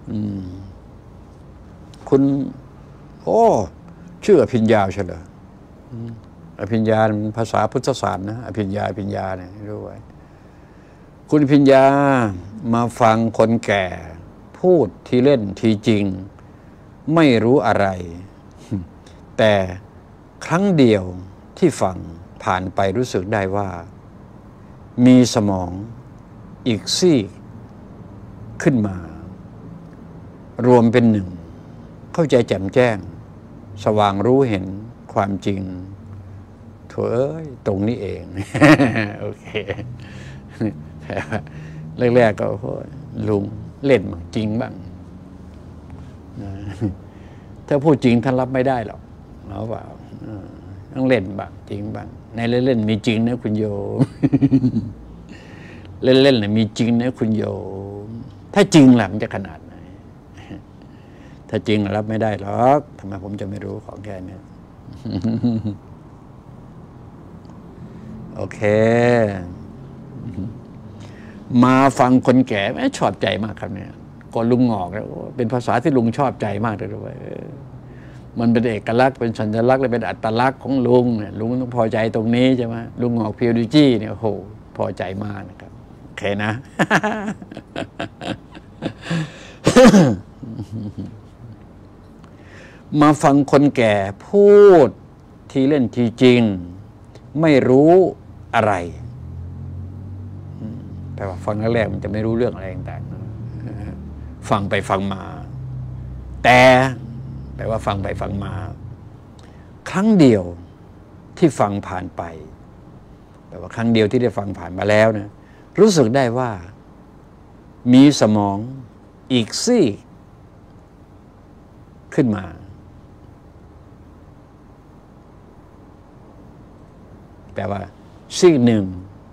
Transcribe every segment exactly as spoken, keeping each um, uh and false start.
อืมคุณโอ้ชื่ออภิญญาใช่เหรออภิญญาภาษาพุทธศาสตร์นะอภิญญาอภิญญาเนี่ยรู้ไว้คุณอภิญญามาฟังคนแก่พูดทีเล่นทีจริงไม่รู้อะไรแต่ครั้งเดียวที่ฟังผ่านไปรู้สึกได้ว่ามีสมองอีกซี่ขึ้นมารวมเป็นหนึ่งเข้าใจแจ่มแจ้งสว่างรู้เห็นความจริงโถ่เอ้ยตรงนี้เอง โอเคแรกๆก็ลุงเล่นบ้างจริงบ้างถ้าพูดจริงท่านรับไม่ได้หรอกเอาเปล่าต้องเล่นบ้างจริงบ้างในเล่นๆมีจริงนะคุณโยม เล่นๆเนี่ยมีจริงนะคุณโยมถ้าจริงล่ะมันจะขนาดไหนถ้าจริงรับไม่ได้หรอกทำไมผมจะไม่รู้ของแค่นี้ โอเคมาฟังคนแก่แม่ชอบใจมากครับเนี่ยก่อนลุงงอกแล้วเป็นภาษาที่ลุงชอบใจมากเลยด้วยมันเป็นเอกลักษณ์เป็นสัญลักษณ์และเป็นอัตลักษณ์ของลุงเนี่ยลุงต้องพอใจตรงนี้ใช่ไหมลุงงอกเพียวดิจี้เนี่ยโอ้โหพอใจมากนะครับโอเคนะ มาฟังคนแก่พูดทีเล่นทีจริงไม่รู้อะไรแต่ว่าฟังแรกๆมันจะไม่รู้เรื่องอะไรต่างๆฟังไปฟังมาแต่แปลว่าฟังไปฟังมาครั้งเดียวที่ฟังผ่านไปแปลว่าครั้งเดียวที่ได้ฟังผ่านมาแล้วนะรู้สึกได้ว่ามีสมองอีกซี่ขึ้นมาแปลว่าซีกหนึ่ง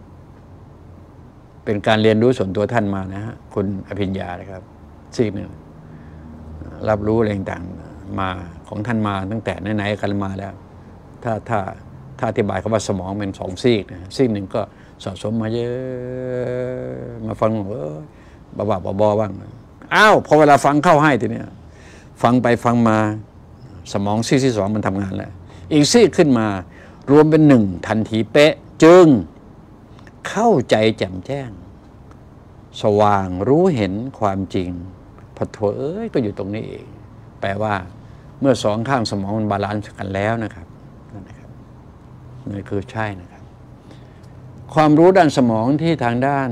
เป็นการเรียนรู้ส่วนตัวท่านมานะฮะคุณอภิญญานะครับซีกหนึ่งรับรู้อะไรต่างๆมาของท่านมาตั้งแต่ไหนๆกันมาแล้วถ้าถ้าถ้าอธิบายคำว่าสมองเป็นสองซีกนะซีกหนึ่งก็สะสมมาเยอะมาฟังเออบ้าๆบอๆบ้างอ้าวพอเวลาฟังเข้าให้ทีเนี้ยฟังไปฟังมาสมองซีกที่สองมันทำงานแล้วอีกซีกขึ้นมารวมเป็นหนึ่งทันทีเป๊ะจึงเข้าใจแจ่มแจ้งสว่างรู้เห็นความจริงพอโถเอ้ยก็อยู่ตรงนี้เองแปลว่าเมื่อสองข้างสมองมันบาลานซ์กันแล้วนะครับนั่นนะครับนี่คือใช่นะครับความรู้ด้านสมองที่ทางด้าน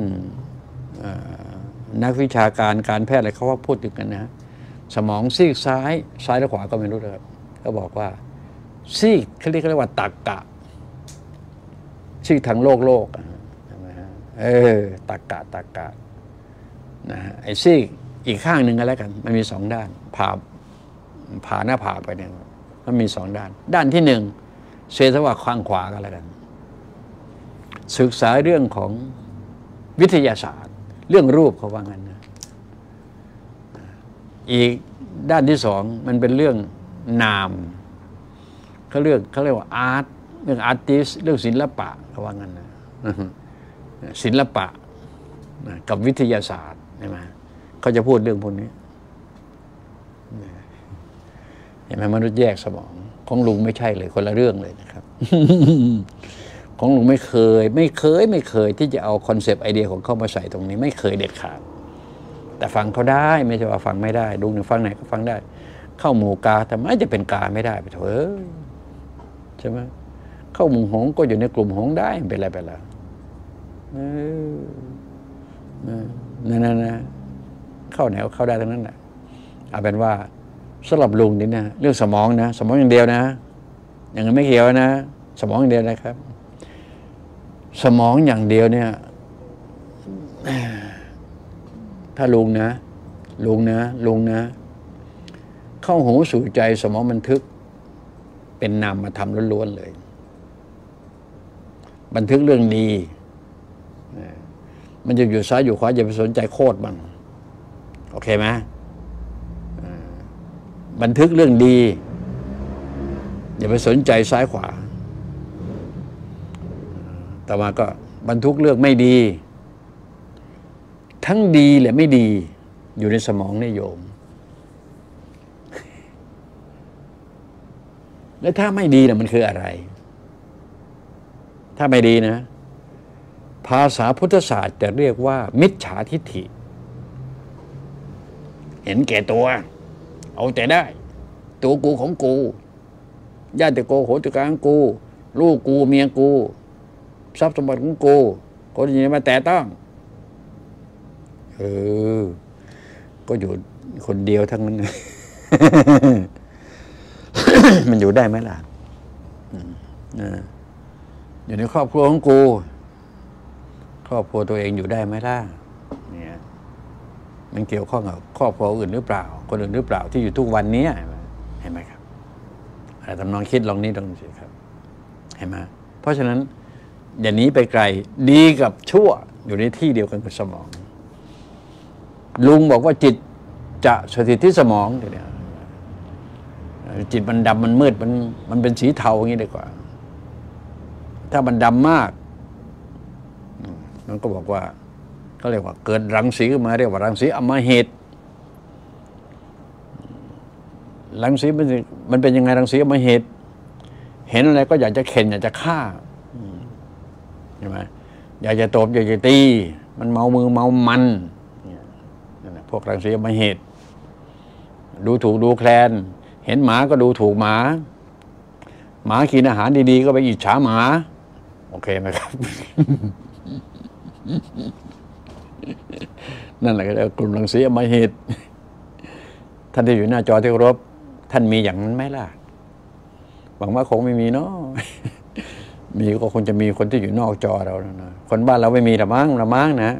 นักวิชาการการแพทย์อะไรเขาว่าพูดถึงกันนะสมองซีกซ้ายซ้ายและขวาก็ไม่รู้เลยก็บอกว่าซีกเขาเรียกว่าตรรกะซีกทางโลกโลกใช่ไหมฮะเออตรรกะตรรกะนะไอ้ซีกอีกข้างหนึ่งก็แล้วกันมันมีสองด้านผ่าผ่าหน้าผ่าไปเนี่ยมันมีสองด้านด้านที่หนึ่งเซธว่าข้างขวาก็แล้วกันศึกษาเรื่องของวิทยาศาสตร์เรื่องรูปเขาว่างั้นนะอีกด้านที่สองมันเป็นเรื่องนามเขาเรียกเขาเรียกว่าอาร์ตเรื่องอาร์ติสเรื่องศิลปะเขาว่างั้นนะศิลปะกับวิทยาศาสตร์ใช่ไหมเขาจะพูดเรื่องพวกนี้เห็นไหมมนุษย์แยกสมองของลุงไม่ใช่เลยคนละเรื่องเลยนะครับ ของลุงไม่เคยไม่เคยไม่เคยที่จะเอาคอนเซปต์ไอเดียของเขามาใส่ตรงนี้ไม่เคยเด็ดขาดแต่ฟังเขาได้ไม่ใช่ว่าฟังไม่ได้ลุงเนี่ยฟังไหนก็ฟังได้เข้าหมู่กาทำไมจะเป็นกาไม่ได้ไปเถอะใช่ไหมเข้าหมู่หงก็อยู่ในกลุ่มหงได้เป็นไรไปแล้วนั่นนั่นนะเข้าแนวเข้าได้ทั้งนั้นแหละเอาเป็นว่าสำหรับลุงนี่นะเรื่องสมองนะสมองอย่างเดียวนะอย่างนั้นไม่เกี่ยวนะสมองอย่างเดียวนะครับสมองอย่างเดียวเนี่ยถ้าลุงนะลุงนะลุงนะเข้าหูสู่ใจสมองบันทึกเป็นนามธรรมล้วนๆเลยบันทึกเรื่องดีมันจะอยู่ซ้ายอยู่ขวาอย่าไปสนใจโคตรมันโอเคไหมบันทึกเรื่องดีอย่าไปสนใจซ้ายขวาต่อมาก็บันทึกเรื่องไม่ดีทั้งดีและไม่ดีอยู่ในสมองนิยมแล้วถ้าไม่ดีนะมันคืออะไรถ้าไม่ดีนะภาษาพุทธศาสตร์จะเรียกว่ามิจฉาทิฏฐิเห็นแก่ตัวเอาแต่ได้ตัวกูของกูญาติโกโหติกาของกูลูกกูเมียกูทรัพย์สมบัติของกูคนอื่นมาแต่ต้องเออก็อยู่คนเดียวทั้งนั้น มันอยู่ได้ไหมล่ะอยู่ในครอบครัวของกูครอบครัวตัวเองอยู่ได้ไหมล่ะเนี่ยมันเกี่ยวข้องกับครอบครัวอื่นหรือเปล่าคนอื่นหรือเปล่าที่อยู่ทุกวันนี้เห็นไหมครับอะไรทำนองคิดลองนี้ลองสิครับเห็นไหมเพราะฉะนั้นอย่าหนีไปไกลดีกับชั่วอยู่ในที่เดียวกันกับสมองลุงบอกว่าจิตจะสถิตที่สมองเดี๋ยวจิตมันดำมันมืดมันมันเป็นสีเทาอย่างนี้ดีกว่าถ้ามันดำมากมันก็บอกว่าเขาเรียกว่าเกิดรังสีขึ้นมาเรียกว่ารังสีอำมหิตรังสีมันมันเป็นยังไงรังสีอำมหิตเห็นอะไรก็อยากจะเข็นอยากจะฆ่าใช่ไหมอยากจะตบอยากจะตีมันเมามือเมามันนั่นแหละพวกรังสีอำมหิตดูถูกดูแคลนเห็นหมาก็ดูถูกหมาหมากินอาหารดีๆก็ไปอิจฉาหมาโอเคไหมครับ นั่นแหละก็กลุ่มรังสีอำมหิตท่านที่อยู่หน้าจอที่เคารพท่านมีอย่างนั้นไหมล่ะหวังว่าคงไม่มีเนาะ มีก็คงจะมีคนที่อยู่นอกจอเรานะคนบ้านเราไม่มีละมั้งละมั้งนะ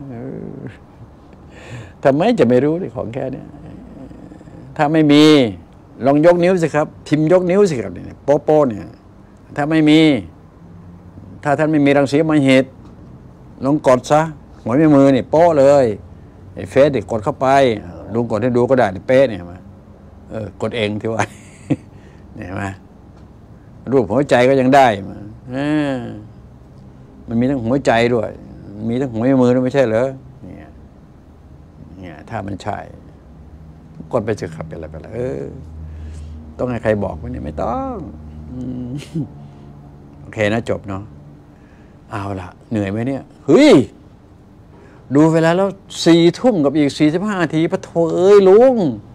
ทำไมจะไม่รู้ในของแค่นี้ถ้าไม่มีลองยกนิ้วสิครับพิมพ์ยกนิ้วสิครับเนี่ยโป๊ะโป๊ะเนี่ยถ้าไม่มีถ้าท่านไม่มีรังสีอำมหิตลองกดซะหัวแม่มือเนี่ยโป๊ะเลยไอ้เฟซเนี่ยกดเข้าไปลุงกดให้ดูก็ได้เป๊ะเนี่ยมาเออกดเองที่ว่าเนี่ยมารูปหัวใจก็ยังได้มามันมีทั้งหัวใจด้วยมีทั้งหัวแม่มือด้วยไม่ใช่เหรอเนี่ยเนี่ยถ้ามันใช่กดไปสิครับเป็นอะไรไปแล้วเออต้องให้ใครบอกไหมเนี่ยไม่ต้องโอเคนะจบเนาะเอาล่ะเหนื่อยไหมเนี่ยเฮ้ยดูเวลาแล้วสี่ทุ่มกับอีกสี่สิบห้านาทีปะโถเอ้ยลุง